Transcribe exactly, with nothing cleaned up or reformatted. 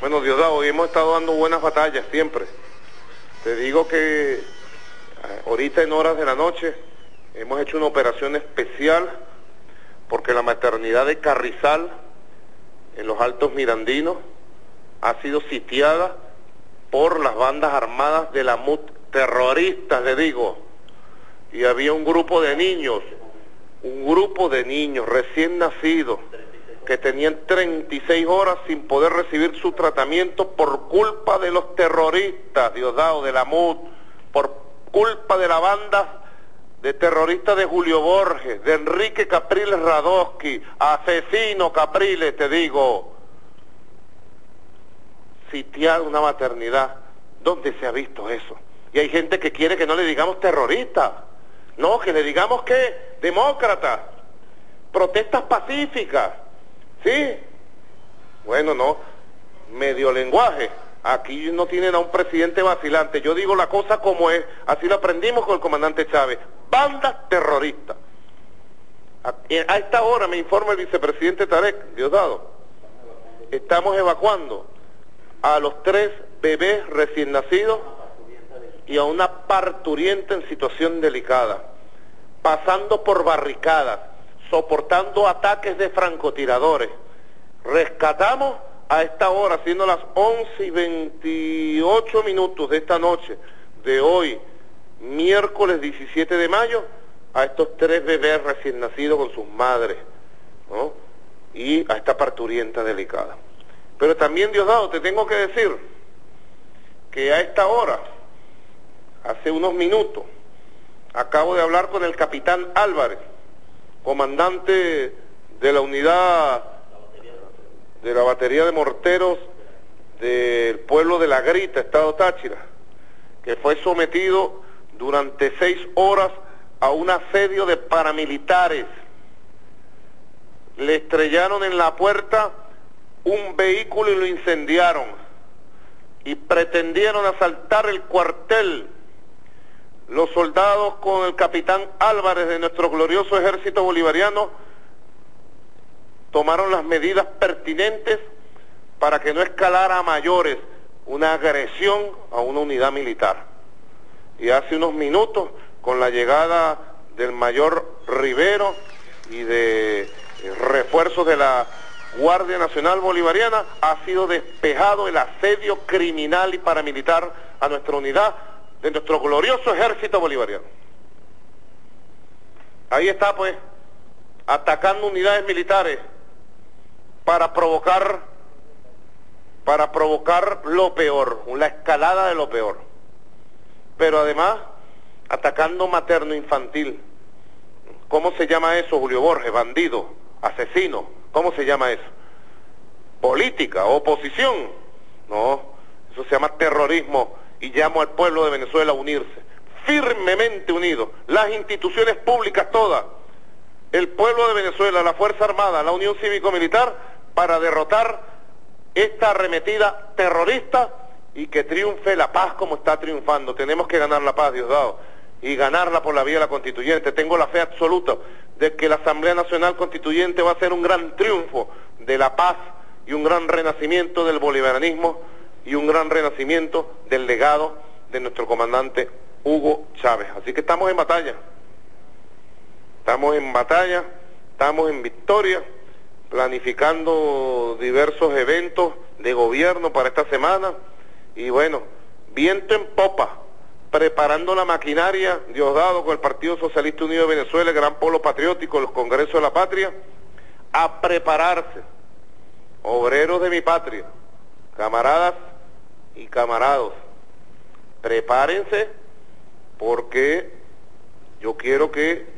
Bueno, Diosdado, hoy hemos estado dando buenas batallas siempre. Te digo que eh, ahorita en horas de la noche hemos hecho una operación especial porque la maternidad de Carrizal, en los Altos Mirandinos, ha sido sitiada por las bandas armadas de la M U T, terroristas, le digo. Y había un grupo de niños, un grupo de niños recién nacidos, que tenían treinta y seis horas sin poder recibir su tratamiento por culpa de los terroristas, Diosdado, de la M U T, por culpa de la banda de terroristas de Julio Borges, de Enrique Capriles Radosky, asesino Capriles, te digo. Sitiar una maternidad, ¿dónde se ha visto eso? Y hay gente que quiere que no le digamos terrorista, no, que le digamos que demócrata, protestas pacíficas, ¿sí? Bueno, no, medio lenguaje. Aquí no tienen a un presidente vacilante. Yo digo la cosa como es, así lo aprendimos con el comandante Chávez. Bandas terroristas. A, a esta hora me informa el vicepresidente Tarek, Diosdado, estamos evacuando a los tres bebés recién nacidos y a una parturienta en situación delicada, pasando por barricadas, soportando ataques de francotiradores. Rescatamos a esta hora, siendo las once y veintiocho minutos de esta noche, de hoy, miércoles diecisiete de mayo, a estos tres bebés recién nacidos con sus madres, ¿no? Y a esta parturienta delicada. Pero también, Diosdado, te tengo que decir que a esta hora, hace unos minutos, acabo de hablar con el capitán Álvarez, comandante de la unidad de la batería de morteros del pueblo de La Grita, estado Táchira, que fue sometido durante seis horas a un asedio de paramilitares. Le estrellaron en la puerta un vehículo y lo incendiaron, y pretendieron asaltar el cuartel. Los soldados con el capitán Álvarez de nuestro glorioso ejército bolivariano tomaron las medidas pertinentes para que no escalara a mayores una agresión a una unidad militar. Y hace unos minutos, con la llegada del mayor Rivero y de refuerzos de la Guardia Nacional Bolivariana, ha sido despejado el asedio criminal y paramilitar a nuestra unidad de nuestro glorioso ejército bolivariano. Ahí está, pues, atacando unidades militares para provocar, para provocar lo peor, la escalada de lo peor. Pero además, atacando materno-infantil. ¿Cómo se llama eso, Julio Borges? Bandido, asesino, ¿cómo se llama eso? Política, oposición. No, eso se llama terrorismo, y llamo al pueblo de Venezuela a unirse, firmemente unidos, las instituciones públicas todas, el pueblo de Venezuela, la Fuerza Armada, la Unión Cívico-Militar, para derrotar esta arremetida terrorista y que triunfe la paz como está triunfando. Tenemos que ganar la paz, Diosdado, y ganarla por la vía de la constituyente. Tengo la fe absoluta de que la Asamblea Nacional Constituyente va a ser un gran triunfo de la paz y un gran renacimiento del bolivarianismo y un gran renacimiento del legado de nuestro comandante Hugo Chávez. Así que estamos en batalla, estamos en batalla, estamos en victoria, planificando diversos eventos de gobierno para esta semana, y bueno, viento en popa, preparando la maquinaria, Diosdado, con el Partido Socialista Unido de Venezuela, el Gran Polo Patriótico, los Congresos de la Patria, a prepararse, obreros de mi patria, camaradas y camarados, prepárense, porque yo quiero que